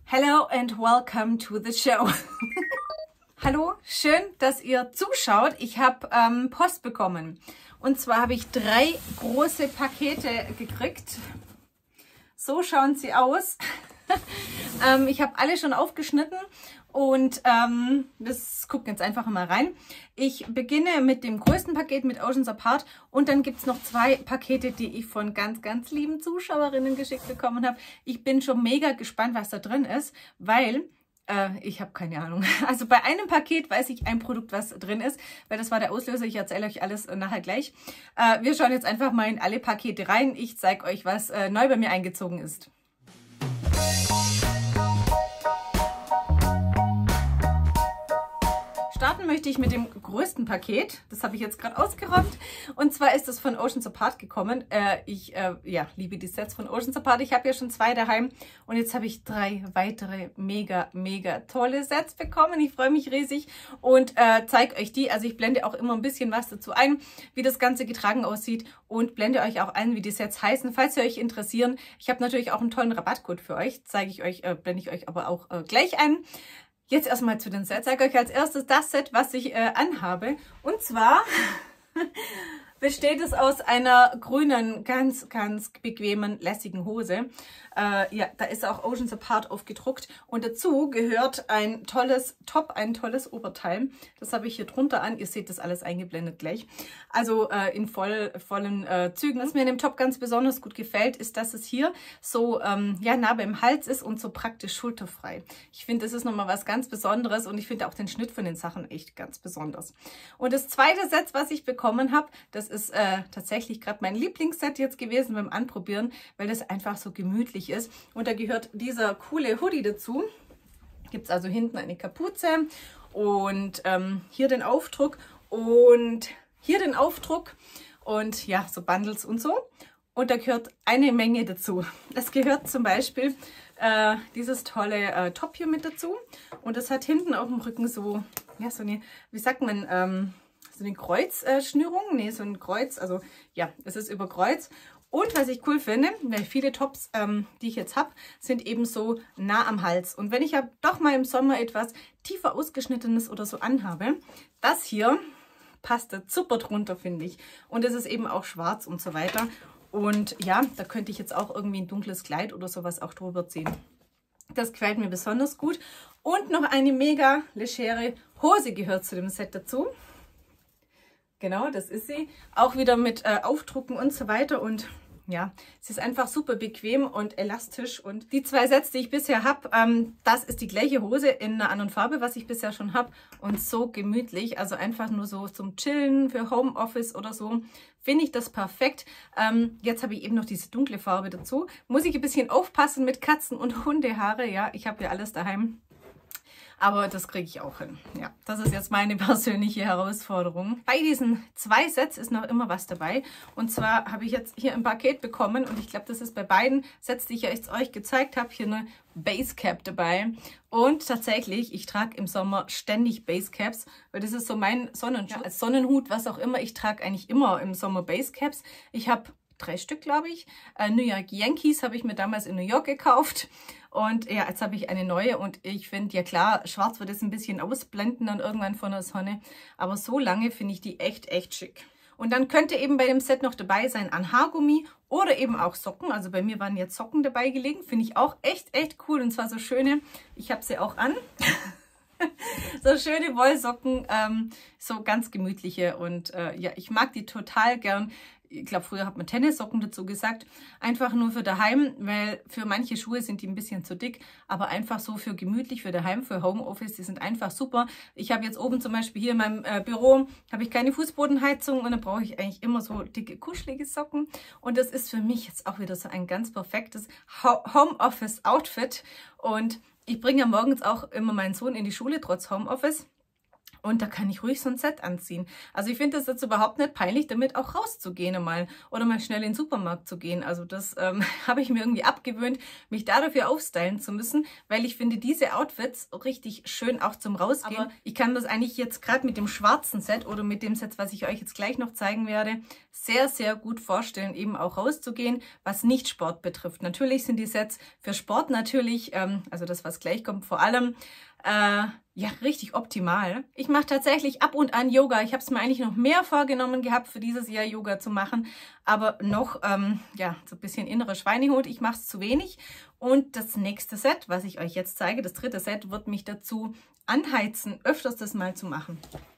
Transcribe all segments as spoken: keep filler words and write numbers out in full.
Hello and welcome to the show. Hallo, schön, dass ihr zuschaut. Ich habe ähm, Post bekommen. Und zwar habe ich drei große Pakete gekriegt. So schauen sie aus. ähm, ich habe alle schon aufgeschnitten und ähm, das gucken jetzt einfach mal rein. Ich beginne mit dem größten Paket mit Oceans Apart und dann gibt es noch zwei Pakete, die ich von ganz, ganz lieben Zuschauerinnen geschickt bekommen habe. Ich bin schon mega gespannt, was da drin ist, weil äh, ich habe keine Ahnung. Also bei einem Paket weiß ich ein Produkt, was drin ist, weil das war der Auslöser. Ich erzähle euch alles äh, nachher gleich. Äh, wir schauen jetzt einfach mal in alle Pakete rein. Ich zeige euch, was äh, neu bei mir eingezogen ist. Starten möchte ich mit dem größten Paket. Das habe ich jetzt gerade ausgeräumt. Und zwar ist das von Oceans Apart gekommen. Äh, ich äh, ja, liebe die Sets von Oceans Apart. Ich habe ja schon zwei daheim. Und jetzt habe ich drei weitere mega, mega tolle Sets bekommen. Ich freue mich riesig und äh, zeige euch die. Also ich blende auch immer ein bisschen was dazu ein, wie das Ganze getragen aussieht. Und blende euch auch ein, wie die Sets heißen, falls sie euch interessieren. Ich habe natürlich auch einen tollen Rabattcode für euch. Zeige ich euch, äh, blende ich euch aber auch äh, gleich ein. Jetzt erstmal zu den Sets. Ich zeige euch als erstes das Set, was ich äh, anhabe. Und zwar besteht es aus einer grünen, ganz, ganz bequemen, lässigen Hose. Äh, ja, da ist auch Oceans Apart aufgedruckt. Und dazu gehört ein tolles Top, ein tolles Oberteil. Das habe ich hier drunter an. Ihr seht das alles eingeblendet gleich. Also äh, in voll, vollen äh, Zügen. Was mir in dem Top ganz besonders gut gefällt, ist, dass es hier so ähm, ja, nah beim Hals ist und so praktisch schulterfrei. Ich finde, das ist nochmal was ganz Besonderes und ich finde auch den Schnitt von den Sachen echt ganz besonders. Und das zweite Set, was ich bekommen habe, das ist äh, tatsächlich gerade mein Lieblingsset jetzt gewesen beim Anprobieren, weil das einfach so gemütlich ist. Und da gehört dieser coole Hoodie dazu. Gibt es also hinten eine Kapuze und ähm, hier den Aufdruck und hier den Aufdruck und ja, so Bundles und so. Und da gehört eine Menge dazu. Es gehört zum Beispiel äh, dieses tolle äh, Top hier mit dazu. Und das hat hinten auf dem Rücken so, ja, so eine, wie sagt man, ähm, so eine Kreuzschnürung. Nee, so ein Kreuz, also ja, es ist über Kreuz. Und was ich cool finde, weil viele Tops, ähm, die ich jetzt habe, sind eben so nah am Hals. Und wenn ich ja doch mal im Sommer etwas tiefer ausgeschnittenes oder so anhabe, das hier passt da super drunter, finde ich. Und es ist eben auch schwarz und so weiter. Und ja, da könnte ich jetzt auch irgendwie ein dunkles Kleid oder sowas auch drüber ziehen. Das gefällt mir besonders gut. Und noch eine mega legere Hose gehört zu dem Set dazu. Genau, das ist sie. Auch wieder mit äh, Aufdrucken und so weiter. Und ja, sie ist einfach super bequem und elastisch. Und die zwei Sets, die ich bisher habe, ähm, das ist die gleiche Hose in einer anderen Farbe, was ich bisher schon habe. Und so gemütlich, also einfach nur so zum Chillen für Homeoffice oder so, finde ich das perfekt. Ähm, jetzt habe ich eben noch diese dunkle Farbe dazu. Muss ich ein bisschen aufpassen mit Katzen- und Hundehaare. Ja, ich habe ja alles daheim. Aber das kriege ich auch hin. Ja, das ist jetzt meine persönliche Herausforderung. Bei diesen zwei Sets ist noch immer was dabei. Und zwar habe ich jetzt hier ein Paket bekommen. Und ich glaube, das ist bei beiden Sets, die ich jetzt euch gezeigt habe, hier eine Basecap dabei. Und tatsächlich, ich trage im Sommer ständig Basecaps. Weil das ist so mein Sonnenschutz. Ja, als Sonnenhut, was auch immer. Ich trage eigentlich immer im Sommer Basecaps. Ich habe drei Stück, glaube ich. Äh, New York Yankees habe ich mir damals in New York gekauft. Und ja, jetzt habe ich eine neue und ich finde, ja klar, schwarz wird es ein bisschen ausblenden dann irgendwann von der Sonne. Aber so lange finde ich die echt, echt schick. Und dann könnte eben bei dem Set noch dabei sein ein Haargummi oder eben auch Socken. Also bei mir waren jetzt Socken dabei gelegen. Finde ich auch echt, echt cool. Und zwar so schöne, ich habe sie auch an. So schöne Wollsocken, ähm, so ganz gemütliche. Und äh, ja, ich mag die total gern. Ich glaube, früher hat man Tennissocken dazu gesagt. Einfach nur für daheim, weil für manche Schuhe sind die ein bisschen zu dick. Aber einfach so für gemütlich, für daheim, für Homeoffice, die sind einfach super. Ich habe jetzt oben zum Beispiel hier in meinem äh, Büro, habe ich keine Fußbodenheizung und dann brauche ich eigentlich immer so dicke, kuschelige Socken. Und das ist für mich jetzt auch wieder so ein ganz perfektes Homeoffice-Outfit. Und ich bringe ja morgens auch immer meinen Sohn in die Schule, trotz Homeoffice. Und da kann ich ruhig so ein Set anziehen. Also ich finde das jetzt überhaupt nicht peinlich, damit auch rauszugehen mal oder mal schnell in den Supermarkt zu gehen. Also das ähm, habe ich mir irgendwie abgewöhnt, mich da dafür aufstylen zu müssen, weil ich finde diese Outfits richtig schön auch zum Rausgehen. Aber ich kann das eigentlich jetzt gerade mit dem schwarzen Set oder mit dem Set, was ich euch jetzt gleich noch zeigen werde, sehr, sehr gut vorstellen, eben auch rauszugehen, was nicht Sport betrifft. Natürlich sind die Sets für Sport natürlich, ähm, also das, was gleich kommt, vor allem Äh, ja, richtig optimal. Ich mache tatsächlich ab und an Yoga. Ich habe es mir eigentlich noch mehr vorgenommen gehabt, für dieses Jahr Yoga zu machen. Aber noch, ähm, ja, so ein bisschen innere Schweinehut. Ich mache es zu wenig. Und das nächste Set, was ich euch jetzt zeige, das dritte Set, wird mich dazu anheizen, öfters das mal zu machen.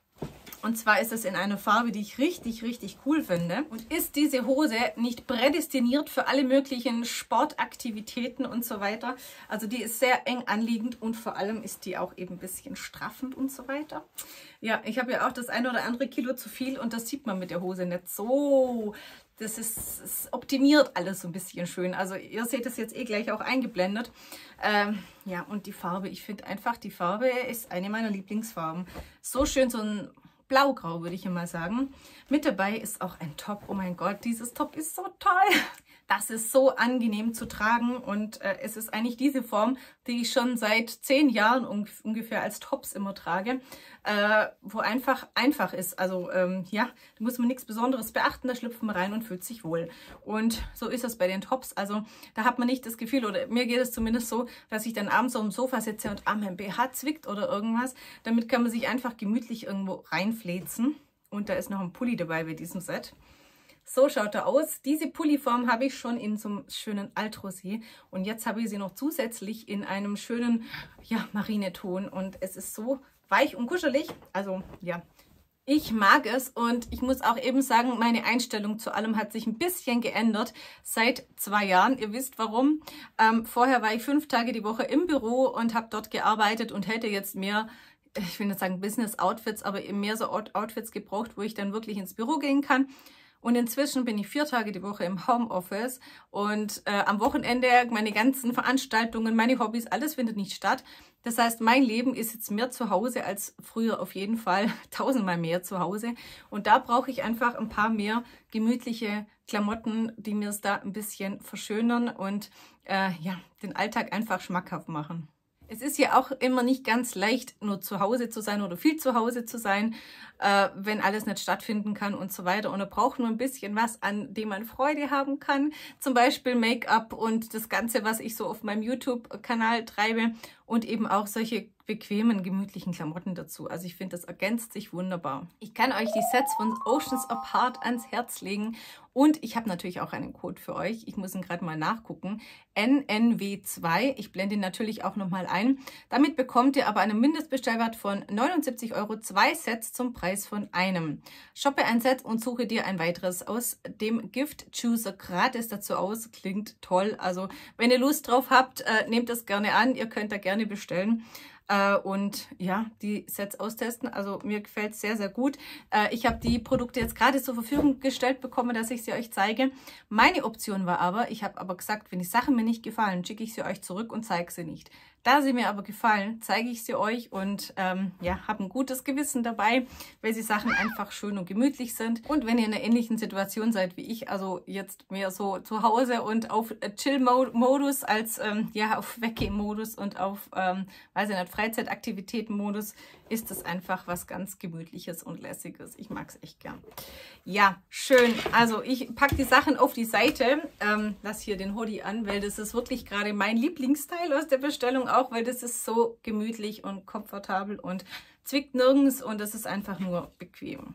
Und zwar ist es in einer Farbe, die ich richtig, richtig cool finde. Und ist diese Hose nicht prädestiniert für alle möglichen Sportaktivitäten und so weiter. Also die ist sehr eng anliegend und vor allem ist die auch eben ein bisschen straffend und so weiter. Ja, ich habe ja auch das ein oder andere Kilo zu viel und das sieht man mit der Hose nicht so. Das ist, es optimiert alles so ein bisschen schön. Also ihr seht es jetzt eh gleich auch eingeblendet. Ähm, ja, und die Farbe, ich finde einfach, die Farbe ist eine meiner Lieblingsfarben. So schön, so ein Blaugrau, würde ich immer sagen. Mit dabei ist auch ein Top. Oh mein Gott, dieses Top ist so toll. Das ist so angenehm zu tragen und äh, es ist eigentlich diese Form, die ich schon seit zehn Jahren un ungefähr als Tops immer trage, äh, wo einfach einfach ist. Also ähm, ja, da muss man nichts Besonderes beachten, da schlüpft man rein und fühlt sich wohl. Und so ist es bei den Tops. Also da hat man nicht das Gefühl, oder mir geht es zumindest so, dass ich dann abends auf dem Sofa sitze und ah, mein B H zwickt oder irgendwas. Damit kann man sich einfach gemütlich irgendwo reinfläzen. Und da ist noch ein Pulli dabei bei diesem Set. So schaut er aus. Diese Pulliform habe ich schon in so einem schönen Altrosé und jetzt habe ich sie noch zusätzlich in einem schönen, ja, Marineton und es ist so weich und kuschelig. Also ja, ich mag es und ich muss auch eben sagen, meine Einstellung zu allem hat sich ein bisschen geändert seit zwei Jahren. Ihr wisst warum. Ähm, vorher war ich fünf Tage die Woche im Büro und habe dort gearbeitet und hätte jetzt mehr, ich will nicht sagen Business Outfits, aber eben mehr so Outfits gebraucht, wo ich dann wirklich ins Büro gehen kann. Und inzwischen bin ich vier Tage die Woche im Homeoffice und äh, am Wochenende meine ganzen Veranstaltungen, meine Hobbys, alles findet nicht statt. Das heißt, mein Leben ist jetzt mehr zu Hause als früher auf jeden Fall, tausendmal mehr zu Hause. Und da brauche ich einfach ein paar mehr gemütliche Klamotten, die mir es da ein bisschen verschönern und äh, ja, den Alltag einfach schmackhaft machen. Es ist ja auch immer nicht ganz leicht, nur zu Hause zu sein oder viel zu Hause zu sein, äh, wenn alles nicht stattfinden kann und so weiter. Und er braucht nur ein bisschen was, an dem man Freude haben kann. Zum Beispiel Make-up und das Ganze, was ich so auf meinem YouTube-Kanal treibe. Und eben auch solche bequemen, gemütlichen Klamotten dazu. Also ich finde, das ergänzt sich wunderbar. Ich kann euch die Sets von Oceans Apart ans Herz legen. Und ich habe natürlich auch einen Code für euch. Ich muss ihn gerade mal nachgucken. N N W zwei. Ich blende ihn natürlich auch nochmal ein. Damit bekommt ihr aber einen Mindestbestellwert von neunundsiebzig Euro, zwei Sets zum Preis von einem. Shoppe ein Set und suche dir ein weiteres aus dem Gift Chooser gratis dazu aus. Klingt toll. Also wenn ihr Lust drauf habt, äh, nehmt das gerne an. Ihr könnt da gerne bestellen. Äh, und ja, die Sets austesten. Also mir gefällt es sehr, sehr gut. Äh, ich habe die Produkte jetzt gerade zur Verfügung gestellt bekommen, dass ich sie euch zeige. Meine Option war aber, ich habe aber gesagt, wenn die Sachen mir nicht gefallen, schicke ich sie euch zurück und zeige sie nicht. Da sie mir aber gefallen, zeige ich sie euch und ähm, ja, habe ein gutes Gewissen dabei, weil die Sachen einfach schön und gemütlich sind. Und wenn ihr in einer ähnlichen Situation seid wie ich, also jetzt mehr so zu Hause und auf Chill-Modus als ähm, ja auf Weggeh-Modus und auf, ähm, weiß ich nicht, Freizeitaktivitäten-Modus, ist das einfach was ganz Gemütliches und Lässiges. Ich mag es echt gern. Ja, schön. Also ich packe die Sachen auf die Seite, ähm, lasse hier den Hoodie an, weil das ist wirklich gerade mein Lieblingsteil aus der Bestellung, auch weil das ist so gemütlich und komfortabel und zwickt nirgends und das ist einfach nur bequem.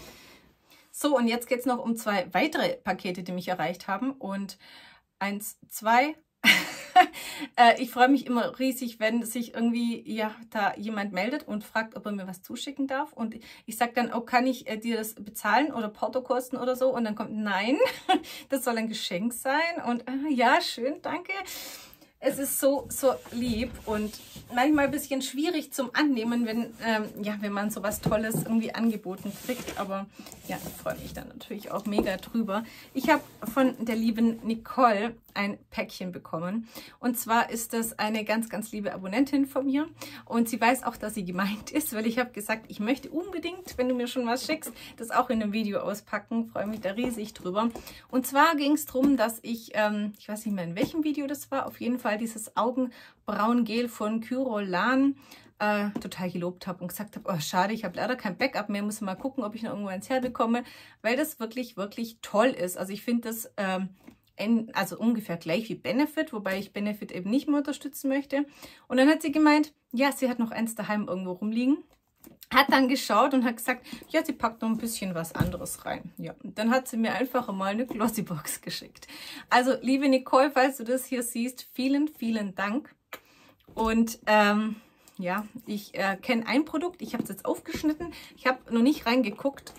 So, und jetzt geht es noch um zwei weitere Pakete, die mich erreicht haben und eins, zwei... äh, ich freue mich immer riesig, wenn sich irgendwie ja da jemand meldet und fragt, ob er mir was zuschicken darf. Und ich sage dann, oh, kann ich äh, dir das bezahlen oder Portokosten oder so? Und dann kommt, nein, das soll ein Geschenk sein. Und äh, ja, schön, danke. Es ist so, so lieb und manchmal ein bisschen schwierig zum Annehmen, wenn, ähm, ja, wenn man so was Tolles irgendwie angeboten kriegt. Aber ja, ich freue mich dann natürlich auch mega drüber. Ich habe von der lieben Nicole ein Päckchen bekommen. Und zwar ist das eine ganz, ganz liebe Abonnentin von mir. Und sie weiß auch, dass sie gemeint ist, weil ich habe gesagt, ich möchte unbedingt, wenn du mir schon was schickst, das auch in einem Video auspacken. Freue mich da riesig drüber. Und zwar ging es darum, dass ich, ähm, ich weiß nicht mehr in welchem Video das war, auf jeden Fall dieses Augenbrauengel von Kyrolan äh, total gelobt habe und gesagt habe, oh schade, ich habe leider kein Backup mehr, muss mal gucken, ob ich noch irgendwo eins herbekomme, weil das wirklich, wirklich toll ist. Also ich finde das ähm, in, also ungefähr gleich wie Benefit, wobei ich Benefit eben nicht mehr unterstützen möchte. Und dann hat sie gemeint, ja, sie hat noch eins daheim irgendwo rumliegen. Hat dann geschaut und hat gesagt, ja, sie packt noch ein bisschen was anderes rein. Ja, und dann hat sie mir einfach mal eine Glossybox geschickt. Also, liebe Nicole, falls du das hier siehst, vielen, vielen Dank. Und ähm, ja, ich äh, kenne ein Produkt, ich habe es jetzt aufgeschnitten. Ich habe noch nicht reingeguckt.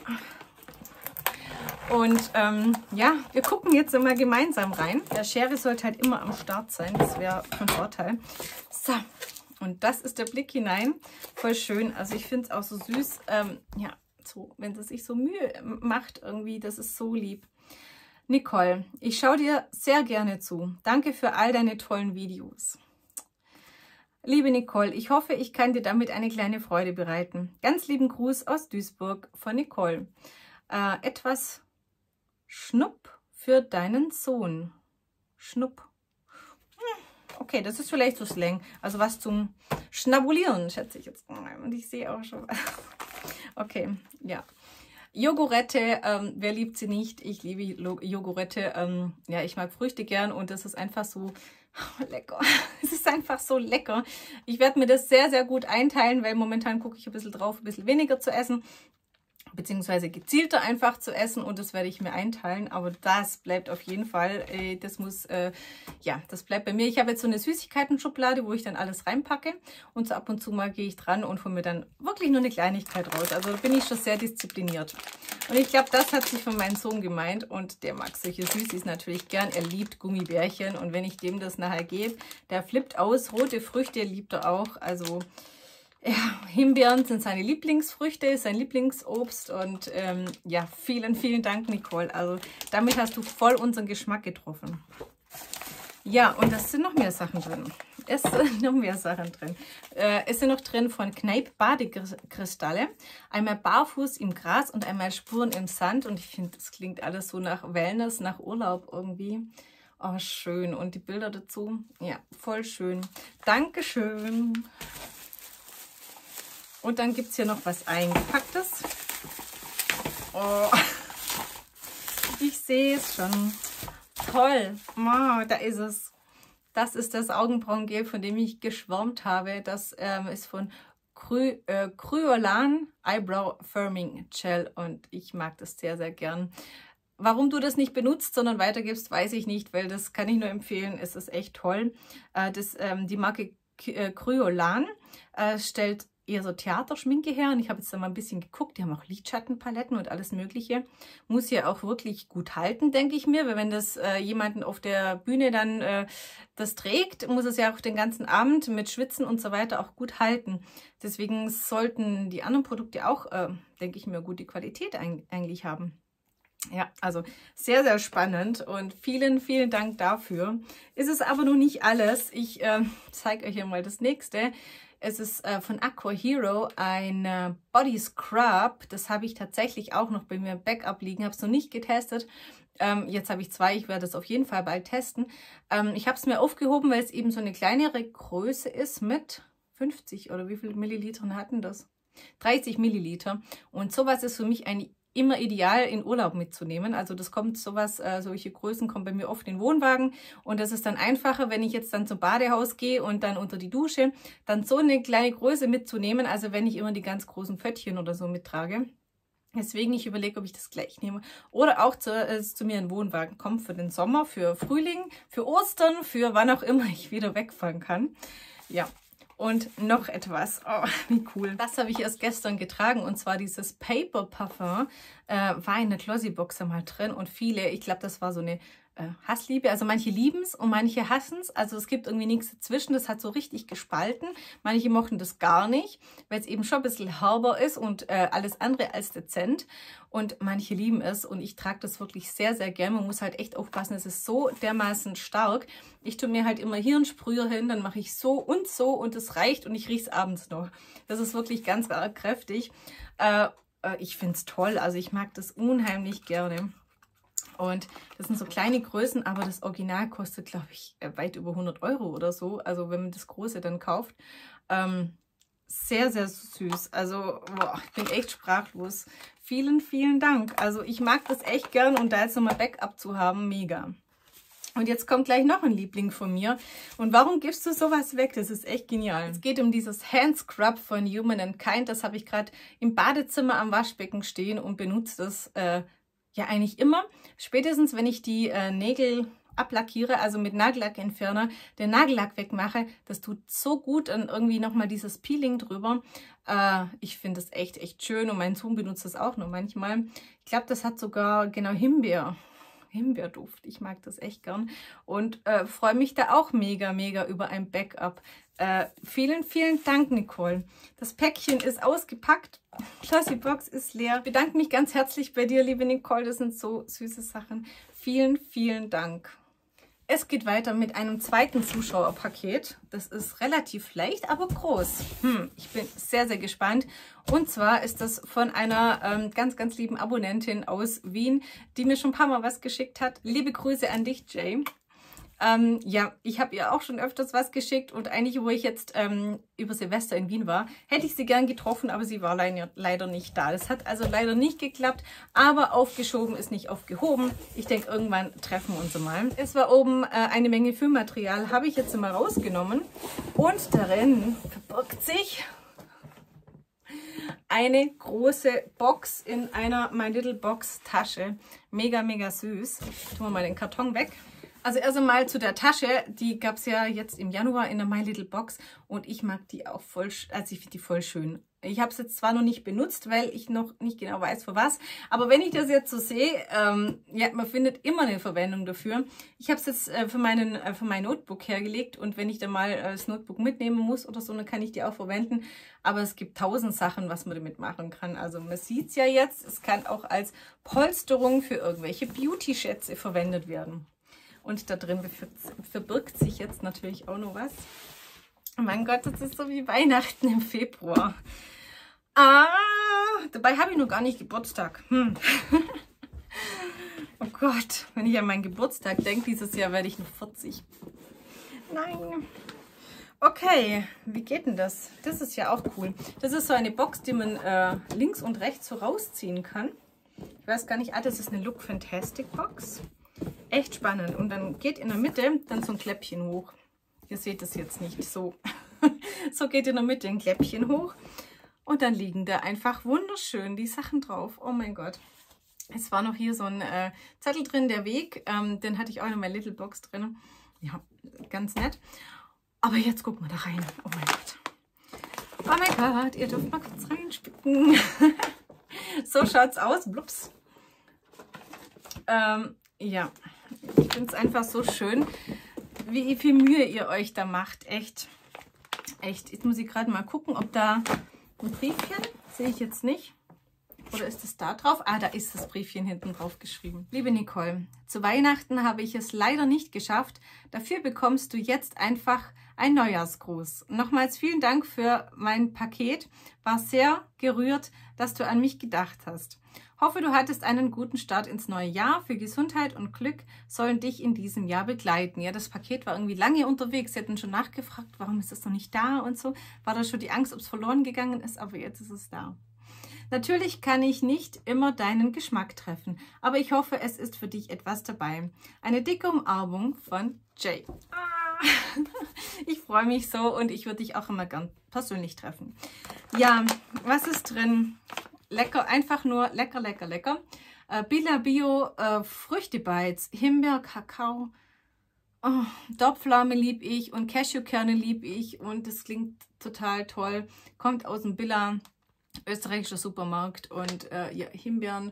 Und ähm, ja, wir gucken jetzt immer gemeinsam rein. Der Schere sollte halt immer am Start sein, das wäre von Vorteil. So. Und das ist der Blick hinein. Voll schön. Also ich finde es auch so süß. Ähm, ja, so, wenn sie sich so Mühe macht irgendwie, das ist so lieb. Nicole, ich schaue dir sehr gerne zu. Danke für all deine tollen Videos. Liebe Nicole, ich hoffe, ich kann dir damit eine kleine Freude bereiten. Ganz lieben Gruß aus Duisburg von Nicole. Äh, etwas Schnupp für deinen Sohn. Schnupp. Okay, das ist vielleicht so Slang. Also was zum Schnabulieren, schätze ich jetzt. Und ich sehe auch schon. Okay, ja. Jogurette, ähm, wer liebt sie nicht? Ich liebe Jogurette. Ähm, ja, ich mag Früchte gern und das ist einfach so oh, lecker. Es ist einfach so lecker. Ich werde mir das sehr, sehr gut einteilen, weil momentan gucke ich ein bisschen drauf, ein bisschen weniger zu essen. Beziehungsweise gezielter einfach zu essen und das werde ich mir einteilen, aber das bleibt auf jeden Fall, äh, das muss, äh, ja, das bleibt bei mir. Ich habe jetzt so eine Süßigkeiten-Schublade, wo ich dann alles reinpacke und so ab und zu mal gehe ich dran und hole mir dann wirklich nur eine Kleinigkeit raus. Also da bin ich schon sehr diszipliniert. Und ich glaube, das hat sich von meinem Sohn gemeint und der mag solche Süßis natürlich gern. Er liebt Gummibärchen und wenn ich dem das nachher gebe, der flippt aus. Rote Früchte liebt er auch, also... Ja, Himbeeren sind seine Lieblingsfrüchte, sein Lieblingsobst und ähm, ja, vielen, vielen Dank, Nicole. Also damit hast du voll unseren Geschmack getroffen. Ja, und es sind noch mehr Sachen drin. Es sind noch mehr Sachen drin. Äh, es sind noch drin von Kneipp Badekristalle. Einmal barfuß im Gras und einmal Spuren im Sand. Und ich finde, das klingt alles so nach Wellness, nach Urlaub irgendwie. Oh, schön. Und die Bilder dazu, ja, voll schön. Dankeschön. Und dann gibt es hier noch was Eingepacktes. Oh, ich sehe es schon. Toll. Oh, da ist es. Das ist das Augenbrauengel, von dem ich geschwärmt habe. Das ähm, ist von Cry äh, Kryolan Eyebrow Firming Gel. Und ich mag das sehr, sehr gern. Warum du das nicht benutzt, sondern weitergibst, weiß ich nicht, weil das kann ich nur empfehlen. Es ist echt toll. Äh, das, ähm, die Marke Kryolan äh, stellt eher so Theaterschminke her und ich habe jetzt da mal ein bisschen geguckt, die haben auch Lidschattenpaletten und alles mögliche. Muss ja auch wirklich gut halten, denke ich mir, weil wenn das äh, jemanden auf der Bühne dann äh, das trägt, muss es ja auch den ganzen Abend mit Schwitzen und so weiter auch gut halten. Deswegen sollten die anderen Produkte auch, äh, denke ich mir, gute Qualität eigentlich haben. Ja, also sehr, sehr spannend und vielen, vielen Dank dafür. Ist es aber noch nicht alles. Ich äh, zeige euch hier mal das nächste. Es ist äh, von Aqua Hero ein äh, Body Scrub. Das habe ich tatsächlich auch noch bei mir im Backup liegen. Habe es noch nicht getestet. Ähm, jetzt habe ich zwei. Ich werde es auf jeden Fall bald testen. Ähm, ich habe es mir aufgehoben, weil es eben so eine kleinere Größe ist mit fünfzig oder wie viel Millilitern hatten das? dreißig Milliliter. Und sowas ist für mich ein immer ideal in Urlaub mitzunehmen. Also das kommt sowas, äh, solche Größen kommen bei mir oft in den Wohnwagen und das ist dann einfacher, wenn ich jetzt dann zum Badehaus gehe und dann unter die Dusche, dann so eine kleine Größe mitzunehmen, also wenn ich immer die ganz großen Pfötchen oder so mittrage. Deswegen ich überlege, ob ich das gleich nehme oder auch zu, äh, zu mir in den Wohnwagen kommt für den Sommer, für Frühling, für Ostern, für wann auch immer ich wieder wegfahren kann. Ja. Und noch etwas, oh, wie cool. Das habe ich erst gestern getragen und zwar dieses Paper Parfum äh, war in der Glossybox einmal drin und viele, ich glaube, das war so eine äh, Hassliebe. Also manche lieben es und manche hassen es. Also es gibt irgendwie nichts dazwischen. Das hat so richtig gespalten. Manche mochten das gar nicht, weil es eben schon ein bisschen herber ist und äh, alles andere als dezent. Und manche lieben es und ich trage das wirklich sehr, sehr gerne. Man muss halt echt aufpassen, es ist so dermaßen stark. Ich tue mir halt immer hier einen Sprüher hin, dann mache ich so und so und es reicht und ich rieche es abends noch. Das ist wirklich ganz kräftig. Äh, Ich finde es toll, also ich mag das unheimlich gerne. Und das sind so kleine Größen, aber das Original kostet, glaube ich, weit über hundert Euro oder so. Also wenn man das Große dann kauft. Ähm, sehr, sehr süß. Also boah, ich bin echt sprachlos. Vielen, vielen Dank. Also ich mag das echt gern und da jetzt nochmal Backup zu haben, mega. Und jetzt kommt gleich noch ein Liebling von mir. Und warum gibst du sowas weg? Das ist echt genial. Es geht um dieses Hand Scrub von Human and Kind. Das habe ich gerade im Badezimmer am Waschbecken stehen und benutze das äh, ja eigentlich immer. Spätestens, wenn ich die äh, Nägel ablackiere, also mit Nagellackentferner, den Nagellack wegmache. Das tut so gut und irgendwie nochmal dieses Peeling drüber. Äh, ich finde das echt, echt schön und mein Sohn benutzt das auch nur manchmal. Ich glaube, das hat sogar genau Himbeer. Himbeerduft. Ich mag das echt gern und äh, freue mich da auch mega, mega über ein Backup. Äh, vielen, vielen Dank, Nicole. Das Päckchen ist ausgepackt. Die Box ist leer. Ich bedanke mich ganz herzlich bei dir, liebe Nicole. Das sind so süße Sachen. Vielen, vielen Dank. Es geht weiter mit einem zweiten Zuschauerpaket. Das ist relativ leicht, aber groß. Hm, ich bin sehr, sehr gespannt. Und zwar ist das von einer ähm, ganz, ganz lieben Abonnentin aus Wien, die mir schon ein paar Mal was geschickt hat. Liebe Grüße an dich, Jay. Ähm, ja, ich habe ihr auch schon öfters was geschickt und eigentlich, wo ich jetzt ähm, über Silvester in Wien war, hätte ich sie gern getroffen, aber sie war leider, leider nicht da. Das hat also leider nicht geklappt, aber aufgeschoben ist nicht aufgehoben. Ich denke, irgendwann treffen wir uns mal. Es war oben äh, eine Menge Füllmaterial, habe ich jetzt mal rausgenommen und darin verbirgt sich eine große Box in einer My Little Box Tasche. Mega, mega süß. Tun wir mal den Karton weg. Also erst einmal zu der Tasche, die gab es ja jetzt im Januar in der My Little Box und ich mag die auch voll, also ich finde die voll schön. Ich habe es jetzt zwar noch nicht benutzt, weil ich noch nicht genau weiß für was, aber wenn ich das jetzt so sehe, ähm, ja, man findet immer eine Verwendung dafür. Ich habe es jetzt äh, für, meinen, äh, für mein Notebook hergelegt und wenn ich dann mal äh, das Notebook mitnehmen muss oder so, dann kann ich die auch verwenden. Aber es gibt tausend Sachen, was man damit machen kann. Also man sieht es ja jetzt, es kann auch als Polsterung für irgendwelche Beauty-Schätze verwendet werden. Und da drin verbirgt sich jetzt natürlich auch noch was. Oh mein Gott, das ist so wie Weihnachten im Februar. Ah, dabei habe ich noch gar nicht Geburtstag. Hm. Oh Gott, wenn ich an meinen Geburtstag denke, dieses Jahr werde ich noch vierzig. Nein. Okay, wie geht denn das? Das ist ja auch cool. Das ist so eine Box, die man äh, links und rechts so rausziehen kann. Ich weiß gar nicht, ah, das ist eine Look Fantastic Box. Echt spannend. Und dann geht in der Mitte dann so ein Kläppchen hoch. Ihr seht es jetzt nicht so. So geht in der Mitte ein Kläppchen hoch. Und dann liegen da einfach wunderschön die Sachen drauf. Oh mein Gott. Es war noch hier so ein äh, Zettel drin, der Weg. Ähm, den hatte ich auch in meiner Little Box drin. Ja, ganz nett. Aber jetzt gucken wir da rein. Oh mein Gott. Oh mein Gott, ihr dürft mal kurz reinspicken. So schaut's aus. Blups. Ähm, ja, ich finde es einfach so schön, wie viel Mühe ihr euch da macht. Echt, echt. Jetzt muss ich gerade mal gucken, ob da ein Briefchen, sehe ich jetzt nicht. Oder ist es da drauf? Ah, da ist das Briefchen hinten drauf geschrieben. Liebe Nicole, zu Weihnachten habe ich es leider nicht geschafft. Dafür bekommst du jetzt einfach ein Neujahrsgruß. Nochmals vielen Dank für mein Paket. War sehr gerührt, dass du an mich gedacht hast. Hoffe, du hattest einen guten Start ins neue Jahr. Für Gesundheit und Glück sollen dich in diesem Jahr begleiten. Ja, das Paket war irgendwie lange unterwegs. Sie hatten schon nachgefragt, warum ist es noch nicht da und so. War da schon die Angst, ob es verloren gegangen ist, aber jetzt ist es da. Natürlich kann ich nicht immer deinen Geschmack treffen, aber ich hoffe, es ist für dich etwas dabei. Eine dicke Umarmung von Jay. Ah, ich freue mich so und ich würde dich auch immer gern persönlich treffen. Ja, was ist drin? Lecker, einfach nur lecker, lecker, lecker. Äh, Billa Bio äh, Früchtebites, Himbeer, Kakao, oh, Dortpflaume lieb ich und Cashewkerne lieb ich und das klingt total toll. Kommt aus dem Billa, österreichischer Supermarkt und äh, ja, Himbeeren,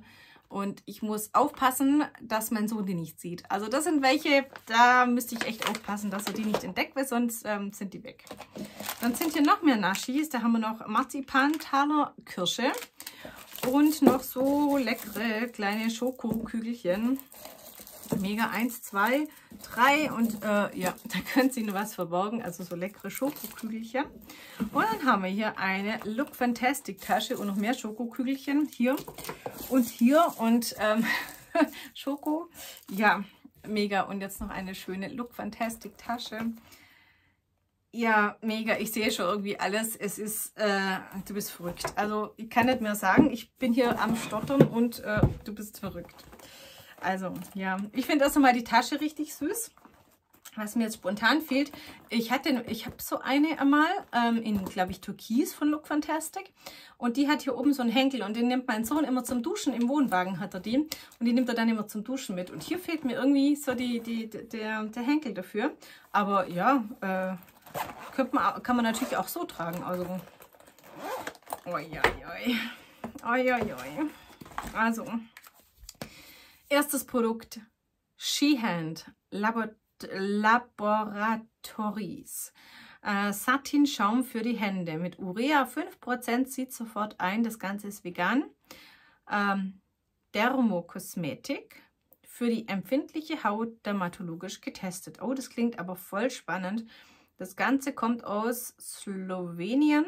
Und ich muss aufpassen, dass mein Sohn die nicht sieht. Also das sind welche, da müsste ich echt aufpassen, dass er die nicht entdeckt, weil sonst ähm, sind die weg. Dann sind hier noch mehr Naschis. Da haben wir noch Marzipan-Taler Kirsche und noch so leckere kleine Schokokügelchen. Mega eins, zwei, drei und äh, ja, da können Sie noch was verborgen, also so leckere Schokokügelchen. Und dann haben wir hier eine Look Fantastic Tasche und noch mehr Schokokügelchen hier und hier und ähm, Schoko, ja, mega. Und jetzt noch eine schöne Look Fantastic Tasche. Ja, mega, ich sehe schon irgendwie alles, es ist, äh, du bist verrückt. Also ich kann nicht mehr sagen, ich bin hier am Stottern und äh, du bist verrückt. Also, ja, ich finde erst einmal die Tasche richtig süß. Was mir jetzt spontan fehlt, ich hatte, ich habe so eine einmal ähm, in, glaube ich, Türkis von Look Fantastic. Und die hat hier oben so einen Henkel und den nimmt mein Sohn immer zum Duschen. Im Wohnwagen hat er die. Und die nimmt er dann immer zum Duschen mit. Und hier fehlt mir irgendwie so die, die, der, der Henkel dafür. Aber ja, äh, könnte man, kann man natürlich auch so tragen. Also, oi, oi, oi. Oi, oi, oi. Also, erstes Produkt, She-Hand Labor Laboratories. Äh, Satin-Schaum für die Hände mit Urea fünf Prozent, zieht sofort ein. Das Ganze ist vegan. Ähm, Dermokosmetik für die empfindliche Haut, dermatologisch getestet. Oh, das klingt aber voll spannend. Das Ganze kommt aus Slowenien.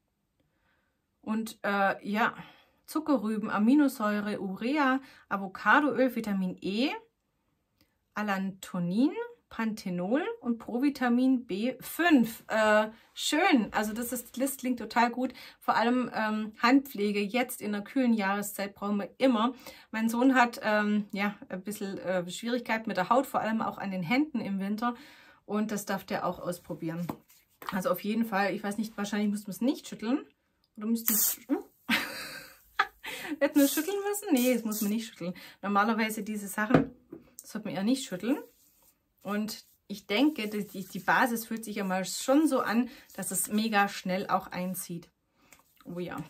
Und äh, ja, Zuckerrüben, Aminosäure, Urea, Avocadoöl, Vitamin E, Allantonin, Panthenol und Provitamin B fünf. Äh, schön, also das, ist, das klingt total gut. Vor allem ähm, Handpflege jetzt in der kühlen Jahreszeit brauchen wir immer. Mein Sohn hat ähm, ja, ein bisschen äh, Schwierigkeiten mit der Haut, vor allem auch an den Händen im Winter. Und das darf der auch ausprobieren. Also auf jeden Fall, ich weiß nicht, wahrscheinlich muss man es nicht schütteln. Oder müsste es... Uh. Hätten wir schütteln müssen? Nee, das muss man nicht schütteln. Normalerweise diese Sachen sollte man ja nicht schütteln. Und ich denke, die, die Basis fühlt sich ja mal schon so an, dass es mega schnell auch einzieht. Oh ja.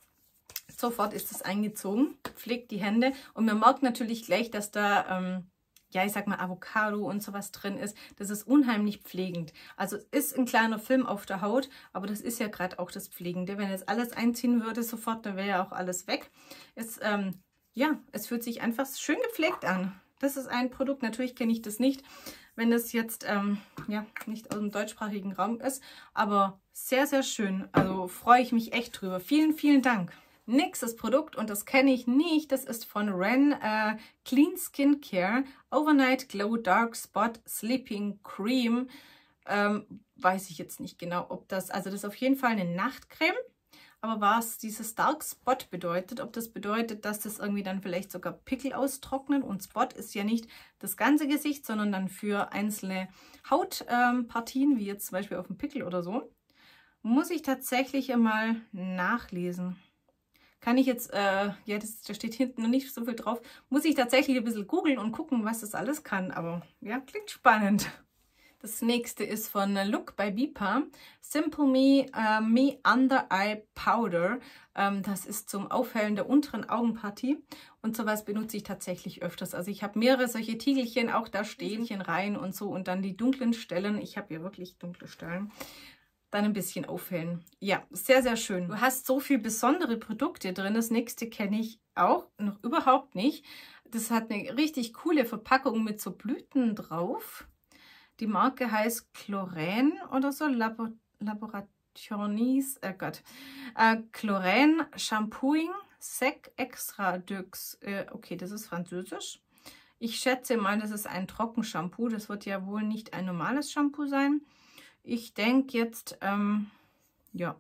Sofort ist es eingezogen, pflegt die Hände. Und man merkt natürlich gleich, dass da, ähm, ja, ich sag mal, Avocado und sowas drin ist. Das ist unheimlich pflegend. Also es ist ein kleiner Film auf der Haut, aber das ist ja gerade auch das Pflegende. Wenn jetzt alles einziehen würde sofort, dann wäre ja auch alles weg. Es, ähm, ja, es fühlt sich einfach schön gepflegt an. Das ist ein Produkt, natürlich kenne ich das nicht, wenn das jetzt ähm, ja, nicht aus dem deutschsprachigen Raum ist, aber sehr, sehr schön. Also freue ich mich echt drüber. Vielen, vielen Dank. Nächstes Produkt, und das kenne ich nicht, das ist von Ren äh, Clean Skin Care Overnight Glow Dark Spot Sleeping Cream. Ähm, weiß ich jetzt nicht genau, ob das, also das ist auf jeden Fall eine Nachtcreme. Aber was dieses Dark Spot bedeutet, ob das bedeutet, dass das irgendwie dann vielleicht sogar Pickel austrocknet. Und Spot ist ja nicht das ganze Gesicht, sondern dann für einzelne Hautpartien, ähm, wie jetzt zum Beispiel auf dem Pickel oder so. Muss ich tatsächlich einmal nachlesen. Kann ich jetzt, äh, ja, das, da steht hinten noch nicht so viel drauf, muss ich tatsächlich ein bisschen googeln und gucken, was das alles kann. Aber ja, klingt spannend. Das nächste ist von Look by Bipa. Simple Me, uh, Me Under Eye Powder. Ähm, das ist zum Aufhellen der unteren Augenpartie. Und sowas benutze ich tatsächlich öfters. Also ich habe mehrere solche Tiegelchen auch da stehen, rein und so. Und dann die dunklen Stellen. Ich habe hier wirklich dunkle Stellen. Dann ein bisschen aufhellen. Ja, sehr, sehr schön. Du hast so viele besondere Produkte drin. Das nächste kenne ich auch noch überhaupt nicht. Das hat eine richtig coole Verpackung mit so Blüten drauf. Die Marke heißt Chlorän oder so, Labor Laboratornis, äh Gott, äh, Chlorän Shampooing Sec Extra Dux. Äh, okay, das ist französisch. Ich schätze mal, das ist ein Trockenshampoo. Das wird ja wohl nicht ein normales Shampoo sein. Ich denke jetzt, ähm, ja,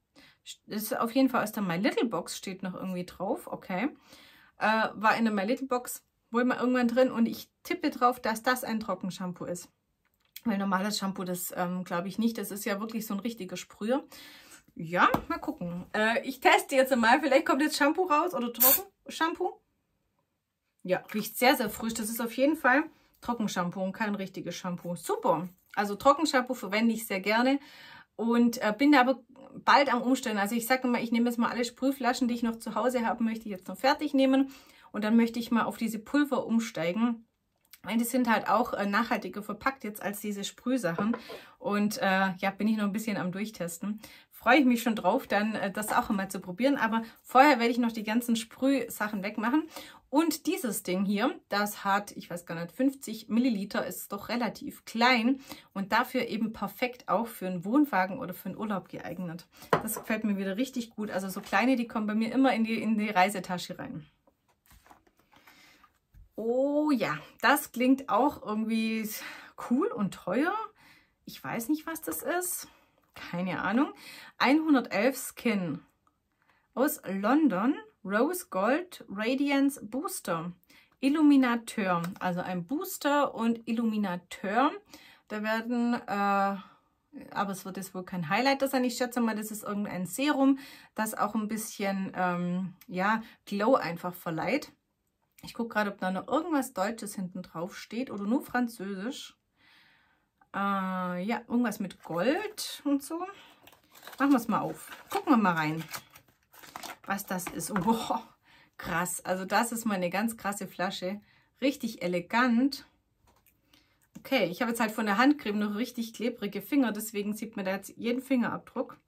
das ist auf jeden Fall aus der My Little Box, steht noch irgendwie drauf, okay. Äh, war in der My Little Box wohl mal irgendwann drin und ich tippe drauf, dass das ein Trockenshampoo ist. Weil normales Shampoo, das ähm, glaube ich nicht. Das ist ja wirklich so ein richtiger Sprüher. Ja, mal gucken. Äh, ich teste jetzt mal. Vielleicht kommt jetzt Shampoo raus oder Trockenshampoo. Ja, riecht sehr, sehr frisch. Das ist auf jeden Fall Trockenshampoo und kein richtiges Shampoo. Super. Also Trockenshampoo verwende ich sehr gerne. Und äh, bin da aber bald am Umstellen. Also ich sage mal, ich nehme jetzt mal alle Sprühflaschen, die ich noch zu Hause haben möchte, jetzt noch fertig nehmen. Und dann möchte ich mal auf diese Pulver umsteigen. Die sind halt auch äh, nachhaltiger verpackt jetzt als diese Sprühsachen. Und äh, ja, bin ich noch ein bisschen am Durchtesten. Freue ich mich schon drauf, dann äh, das auch einmal zu probieren. Aber vorher werde ich noch die ganzen Sprühsachen wegmachen. Und dieses Ding hier, das hat, ich weiß gar nicht, fünfzig Milliliter, ist doch relativ klein. Und dafür eben perfekt auch für einen Wohnwagen oder für einen Urlaub geeignet. Das gefällt mir wieder richtig gut. Also so kleine, die kommen bei mir immer in die, in die Reisetasche rein. Oh ja, das klingt auch irgendwie cool und teuer. Ich weiß nicht, was das ist. Keine Ahnung. hundertelf Skin aus London. Rose Gold Radiance Booster. Illuminateur. Also ein Booster und Illuminateur. Da werden, äh, aber es wird jetzt wohl kein Highlighter sein. Ich schätze mal, das ist irgendein Serum, das auch ein bisschen, ähm, ja, Glow einfach verleiht. Ich gucke gerade, ob da noch irgendwas Deutsches hinten drauf steht oder nur Französisch. Äh, ja, irgendwas mit Gold und so. Machen wir es mal auf. Gucken wir mal rein, was das ist. Wow, krass. Also das ist mal eine ganz krasse Flasche. Richtig elegant. Okay, ich habe jetzt halt von der Handcreme noch richtig klebrige Finger. Deswegen sieht man da jetzt jeden Fingerabdruck.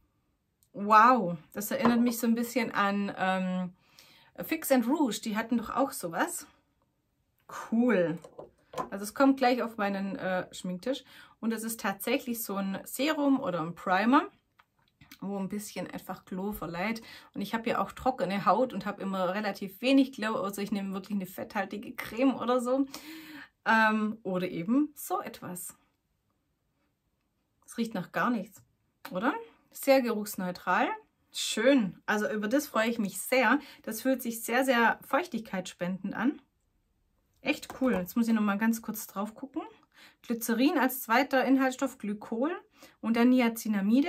Wow, das erinnert mich so ein bisschen an... Ähm, Fix and Rouge, die hatten doch auch sowas. Cool. Also es kommt gleich auf meinen äh, Schminktisch. Und es ist tatsächlich so ein Serum oder ein Primer, wo ein bisschen einfach Glow verleiht. Und ich habe ja auch trockene Haut und habe immer relativ wenig Glow. Also ich nehme wirklich eine fetthaltige Creme oder so. Ähm, oder eben so etwas. Es riecht nach gar nichts, oder? Sehr geruchsneutral. Schön, also über das freue ich mich sehr. Das fühlt sich sehr, sehr feuchtigkeitsspendend an. Echt cool. Jetzt muss ich noch mal ganz kurz drauf gucken. Glycerin als zweiter Inhaltsstoff, Glykol und dann Niacinamide.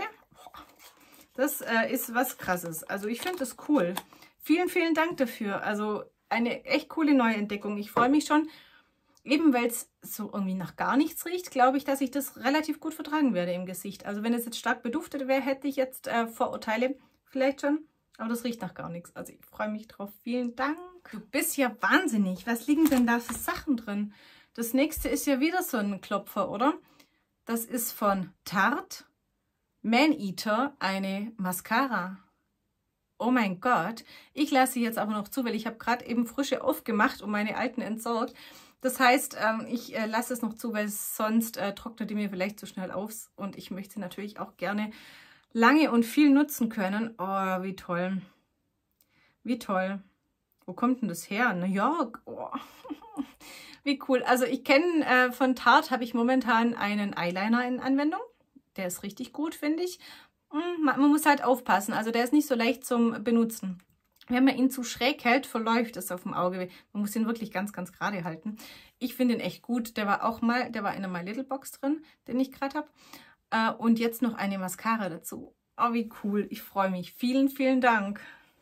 Das äh, ist was Krasses. Also ich finde das cool. Vielen, vielen Dank dafür. Also eine echt coole Neuentdeckung. Ich freue mich schon. Eben weil es so irgendwie nach gar nichts riecht, glaube ich, dass ich das relativ gut vertragen werde im Gesicht. Also wenn es jetzt stark beduftet wäre, hätte ich jetzt äh, Vorurteile vielleicht schon. Aber das riecht nach gar nichts. Also ich freue mich drauf. Vielen Dank. Du bist ja wahnsinnig. Was liegen denn da für Sachen drin? Das nächste ist ja wieder so ein Klopfer, oder? Das ist von Tarte Maneater, eine Mascara. Oh mein Gott. Ich lasse sie jetzt aber noch zu, weil ich habe gerade eben frische aufgemacht und meine alten entsorgt. Das heißt, ähm, ich äh, lasse es noch zu, weil sonst äh, trocknet die mir vielleicht zu schnell auf. Und ich möchte sie natürlich auch gerne lange und viel nutzen können. Oh, wie toll. Wie toll. Wo kommt denn das her? New York. Oh. Wie cool. Also ich kenne äh, von Tarte, habe ich momentan einen Eyeliner in Anwendung. Der ist richtig gut, finde ich. Mm, man, man muss halt aufpassen. Also der ist nicht so leicht zum Benutzen. Wenn man ihn zu schräg hält, verläuft es auf dem Auge. Man muss ihn wirklich ganz, ganz gerade halten. Ich finde ihn echt gut. Der war auch mal, der war in der My Little Box drin, den ich gerade habe. Äh, und jetzt noch eine Mascara dazu. Oh, wie cool. Ich freue mich. Vielen, vielen Dank.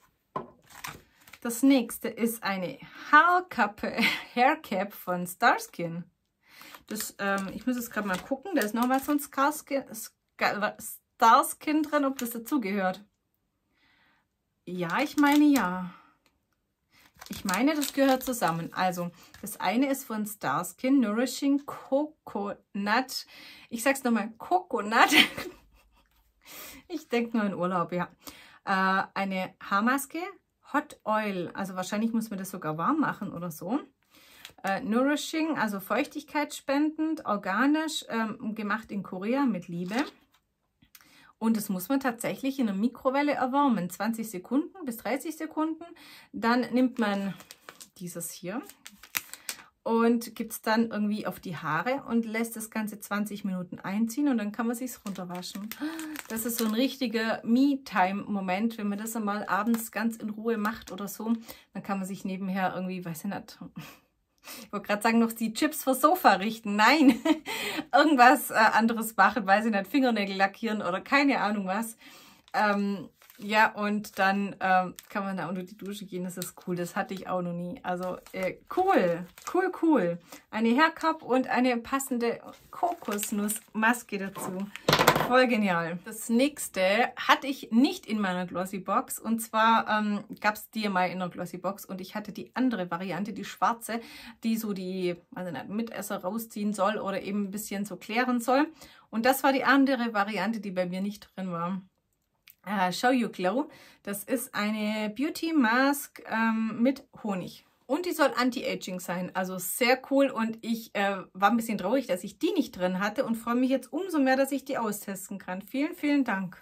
Das nächste ist eine Haarkappe, Haircap von Starskin. Das, ähm, ich muss jetzt gerade mal gucken. Da ist noch was von Starskin, Starskin drin, ob das dazugehört. Ja, ich meine ja. Ich meine, das gehört zusammen. Also, das eine ist von Starskin Nourishing Coconut. Ich sag's nochmal, Coconut. Ich denke nur in Urlaub, ja. Äh, eine Haarmaske, Hot Oil. Also wahrscheinlich muss man das sogar warm machen oder so. Äh, Nourishing, also feuchtigkeitsspendend, organisch, ähm, gemacht in Korea mit Liebe. Und das muss man tatsächlich in der Mikrowelle erwärmen. zwanzig Sekunden bis dreißig Sekunden. Dann nimmt man dieses hier und gibt es dann irgendwie auf die Haare und lässt das Ganze zwanzig Minuten einziehen und dann kann man sich runterwaschen. Das ist so ein richtiger Me-Time-Moment, wenn man das einmal abends ganz in Ruhe macht oder so. Dann kann man sich nebenher irgendwie, weiß ich nicht, ich wollte gerade sagen, noch die Chips fürs Sofa richten. Nein, irgendwas äh, anderes machen, weiß ich nicht, Fingernägel lackieren oder keine Ahnung was. Ähm, ja, und dann ähm, kann man da unter die Dusche gehen. Das ist cool, das hatte ich auch noch nie. Also äh, cool, cool, cool. Eine Haircup und eine passende Kokosnussmaske dazu. Voll genial. Das nächste hatte ich nicht in meiner Glossy Box. Und zwar ähm, gab es die mal in der Glossy Box. Und ich hatte die andere Variante, die schwarze, die so die also nicht, Mitesser rausziehen soll oder eben ein bisschen so klären soll. Und das war die andere Variante, die bei mir nicht drin war. Uh, Show You Glow. Das ist eine Beauty Mask ähm, mit Honig. Und die soll Anti-Aging sein. Also sehr cool. Und ich äh, war ein bisschen traurig, dass ich die nicht drin hatte. Und freue mich jetzt umso mehr, dass ich die austesten kann. Vielen, vielen Dank.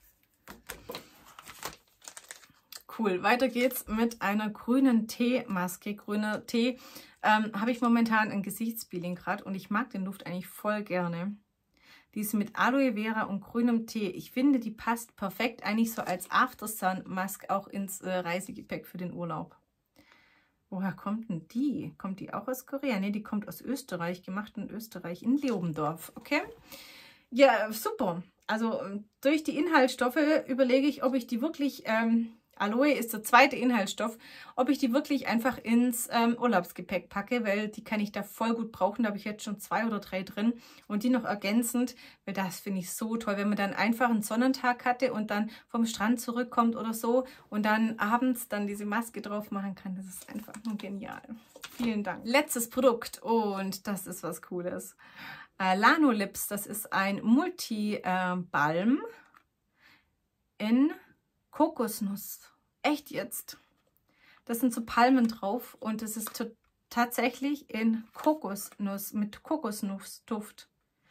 Cool. Weiter geht's mit einer grünen Tee-Maske. Grüner Tee. Ähm, habe ich momentan ein Gesichtspeeling gerade. Und ich mag den Duft eigentlich voll gerne. Die ist mit Aloe Vera und grünem Tee. Ich finde, die passt perfekt eigentlich so als After-Sun-Mask auch ins äh, Reisegepäck für den Urlaub. Woher kommt denn die? Kommt die auch aus Korea? Ne, die kommt aus Österreich, gemacht in Österreich, in Leobendorf. Okay? Ja, super. Also durch die Inhaltsstoffe überlege ich, ob ich die wirklich... Ähm, Aloe ist der zweite Inhaltsstoff, ob ich die wirklich einfach ins ähm, Urlaubsgepäck packe, weil die kann ich da voll gut brauchen. Da habe ich jetzt schon zwei oder drei drin und die noch ergänzend, weil das finde ich so toll, wenn man dann einfach einen Sonnentag hatte und dann vom Strand zurückkommt oder so und dann abends dann diese Maske drauf machen kann. Das ist einfach nur genial. Vielen Dank. Letztes Produkt und das ist was Cooles. Äh, Lanolips, das ist ein Multi-Balm äh, in Kokosnuss. Echt jetzt. Das sind so Palmen drauf und es ist tatsächlich in Kokosnuss, mit Kokosnussduft.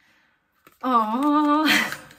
Oh.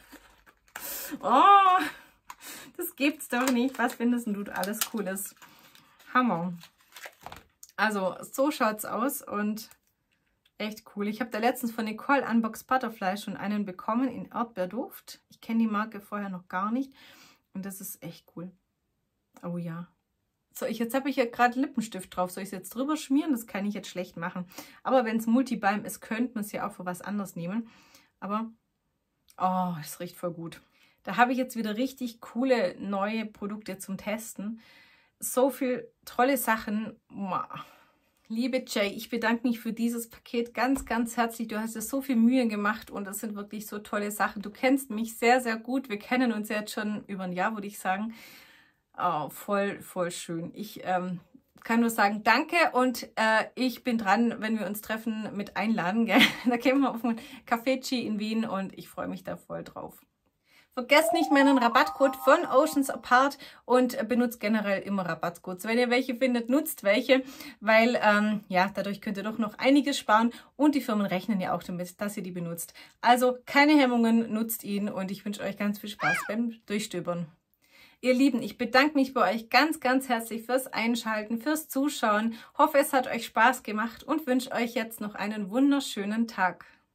Oh. Das gibt's doch nicht. Was findest du alles Cooles? Hammer. Also, so schaut's aus und echt cool. Ich habe da letztens von Nicole Unboxed Butterfly schon einen bekommen in Erdbeerduft. Ich kenne die Marke vorher noch gar nicht. Und das ist echt cool. Oh ja. So, ich, jetzt habe ich ja gerade Lippenstift drauf. Soll ich es jetzt drüber schmieren? Das kann ich jetzt schlecht machen. Aber wenn es Multibalm ist, könnte man es ja auch für was anderes nehmen. Aber, oh, das riecht voll gut. Da habe ich jetzt wieder richtig coole neue Produkte zum Testen. So viel tolle Sachen. Liebe Jay, ich bedanke mich für dieses Paket ganz, ganz herzlich. Du hast dir so viel Mühe gemacht und das sind wirklich so tolle Sachen. Du kennst mich sehr, sehr gut. Wir kennen uns jetzt schon über ein Jahr, würde ich sagen. Oh, voll, voll schön. Ich ähm, kann nur sagen, danke und äh, ich bin dran, wenn wir uns treffen, mit einladen. Gell? Da gehen wir auf ein Café in Wien und ich freue mich da voll drauf. Vergesst nicht meinen Rabattcode von Oceans Apart und benutzt generell immer Rabattcodes. Wenn ihr welche findet, nutzt welche, weil ähm, ja, dadurch könnt ihr doch noch einiges sparen und die Firmen rechnen ja auch damit, dass ihr die benutzt. Also keine Hemmungen, nutzt ihn und ich wünsche euch ganz viel Spaß beim Durchstöbern. Ihr Lieben, ich bedanke mich bei euch ganz, ganz herzlich fürs Einschalten, fürs Zuschauen. Hoffe, es hat euch Spaß gemacht und wünsche euch jetzt noch einen wunderschönen Tag.